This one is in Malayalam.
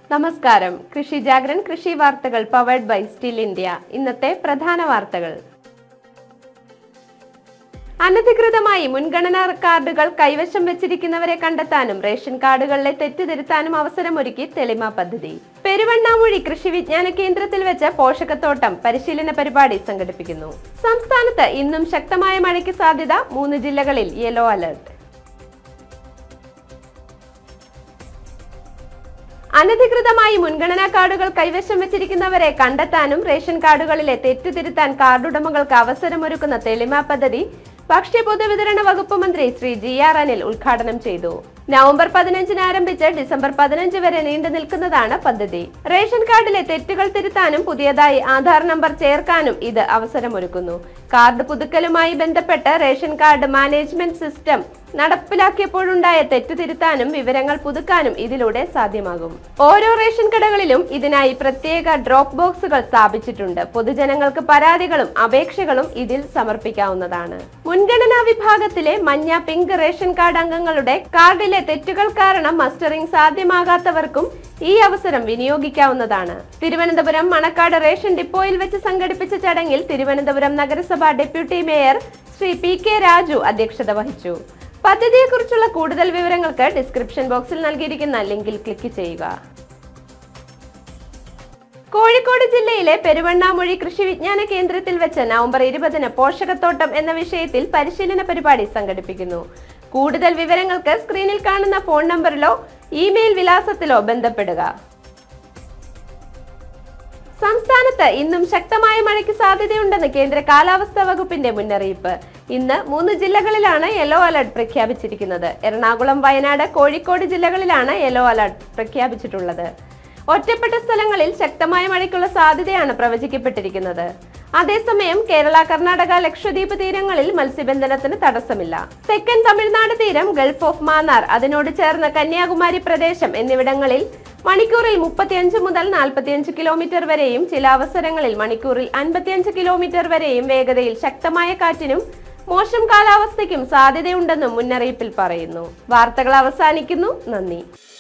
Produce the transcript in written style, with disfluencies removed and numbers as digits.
നമസ്കാരം. കൃഷി ജാഗ്രൻ കൃഷി വാർത്തകൾ പവർഡ് ബൈ സ്റ്റിൽ ഇന്ത്യ. ഇന്നത്തെ പ്രധാന വാർത്തകൾ. അനധികൃതമായി മുൻഗണനാ കാർഡുകൾ കൈവശം വെച്ചിരിക്കുന്നവരെ കണ്ടെത്താനും റേഷൻ കാർഡുകളിലെ തെറ്റ് തിരുത്താനും അവസരമൊരുക്കി തെളിമ പദ്ധതി. പെരുവണ്ണാമൂഴി കൃഷി വിജ്ഞാന കേന്ദ്രത്തിൽ വെച്ച് പോഷകത്തോട്ടം പരിശീലന പരിപാടി സംഘടിപ്പിക്കുന്നു. സംസ്ഥാനത്ത് ഇന്നും ശക്തമായ മഴയ്ക്ക് സാധ്യത. 3 ജില്ലകളിൽ യെല്ലോ അലർട്ട്. അനധികൃതമായി മുൻഗണനാ കാർഡുകൾ കൈവശം വെച്ചിരിക്കുന്നവരെ കണ്ടെത്താനും റേഷൻ കാർഡുകളിലെ തെറ്റ് തിരുത്താൻ കാർഡുടമകൾക്ക് അവസരമൊരുക്കുന്ന തെളിമ പദ്ധതി ഭക്ഷ്യ പൊതുവിതരണ വകുപ്പ് മന്ത്രി ശ്രീ GR അനിൽ ഉദ്ഘാടനം ചെയ്തു. നവംബർ 15-ന് ആരംഭിച്ച് ഡിസംബർ 15 വരെ നീണ്ടു നിൽക്കുന്നതാണ് പദ്ധതി. റേഷൻ കാർഡിലെ തെറ്റുകൾ തിരുത്താനും പുതിയതായി ആധാർ നമ്പർ ചേർക്കാനും ഇത് അവസരമൊരുക്കുന്നു. കാർഡ് പുതുക്കലുമായി ബന്ധപ്പെട്ട് റേഷൻ കാർഡ് മാനേജ്മെന്റ് സിസ്റ്റം നടപ്പിലാക്കിയപ്പോഴുണ്ടായ തെറ്റ് തിരുത്താനും വിവരങ്ങൾ പുതുക്കാനും ഇതിലൂടെ സാധ്യമാകും. ഓരോ റേഷൻ കടകളിലും ഇതിനായി പ്രത്യേക ഡ്രോപ്പ് ബോക്സുകൾ സ്ഥാപിച്ചിട്ടുണ്ട്. പൊതുജനങ്ങൾക്ക് പരാതികളും അപേക്ഷകളും ഇതിൽ സമർപ്പിക്കാവുന്നതാണ്. മുൻഗണനാ വിഭാഗത്തിലെ മഞ്ഞ, പിങ്ക് റേഷൻ കാർഡ് അംഗങ്ങളുടെ കാർഡിലെ തെറ്റുകൾ കാരണം മസ്റ്ററിംഗ് സാധ്യമാകാത്തവർക്കും ഈ അവസരം വിനിയോഗിക്കാവുന്നതാണ്. തിരുവനന്തപുരം മണക്കാട് റേഷൻ ഡിപ്പോയിൽ വെച്ച് സംഘടിപ്പിച്ച ചടങ്ങിൽ തിരുവനന്തപുരം നഗരസഭ deputy mayor Shri PK Raju അധ്യക്ഷത വഹിച്ചു. പദ്ധതിയെക്കുറിച്ചുള്ള കൂടുതൽ വിവരങ്ങൾക്ക് ഡിസ്ക്രിപ്ഷൻ ബോക്സിൽ നൽകിയിരിക്കുന്ന ലിങ്കിൽ ക്ലിക്ക് ചെയ്യുക. കോഴിക്കോട് ജില്ലയിലെ പെരുവണ്ണാമൂഴി കൃഷി വിജ്ഞാന കേന്ദ്രത്തിൽ വെച്ച് നവംബർ 20-ന് പോഷകത്തോട്ടം എന്ന വിഷയത്തിൽ പരിശീലന പരിപാടി സംഘടിപ്പിക്കുന്നു. കൂടുതൽ വിവരങ്ങൾക്ക് സ്ക്രീനിൽ കാണുന്ന ഫോൺ നമ്പറിലോ ഇമെയിൽ വിലാസത്തിലോ ബന്ധപ്പെടുക. സംസ്ഥാനത്ത് ഇന്നും ശക്തമായ മഴയ്ക്ക് സാധ്യതയുണ്ടെന്ന് കേന്ദ്ര കാലാവസ്ഥാ വകുപ്പിന്റെ മുന്നറിയിപ്പ്. ഇന്ന് 3 ജില്ലകളിലാണ് യെല്ലോ അലർട്ട് പ്രഖ്യാപിച്ചിരിക്കുന്നത്. എറണാകുളം, വയനാട്, കോഴിക്കോട് ജില്ലകളിലാണ് യെല്ലോ അലർട്ട് പ്രഖ്യാപിച്ചിട്ടുള്ളത്. ഒറ്റപ്പെട്ട സ്ഥലങ്ങളിൽ ശക്തമായ മഴയ്ക്കുള്ള സാധ്യതയാണ് പ്രവചിക്കപ്പെട്ടിരിക്കുന്നത്. അതേസമയം കേരള, കർണാടക, ലക്ഷദ്വീപ് തീരങ്ങളിൽ മത്സ്യബന്ധനത്തിന് തടസ്സമില്ല. തെക്കൻ തമിഴ്നാട് തീരം, ഗൾഫ് ഓഫ് മാന്നാർ, അതിനോട് ചേർന്ന കന്യാകുമാരി പ്രദേശം എന്നിവിടങ്ങളിൽ മണിക്കൂറിൽ 35 മുതൽ 45 കിലോമീറ്റർ വരെയും ചില അവസരങ്ങളിൽ മണിക്കൂറിൽ 55 കിലോമീറ്റർ വരെയും വേഗതയിൽ ശക്തമായ കാറ്റിനും മോശം കാലാവസ്ഥയ്ക്കും സാധ്യതയുണ്ടെന്നും മുന്നറിയിപ്പിൽ പറയുന്നു. വാർത്തകൾ അവസാനിക്കുന്നു. നന്ദി.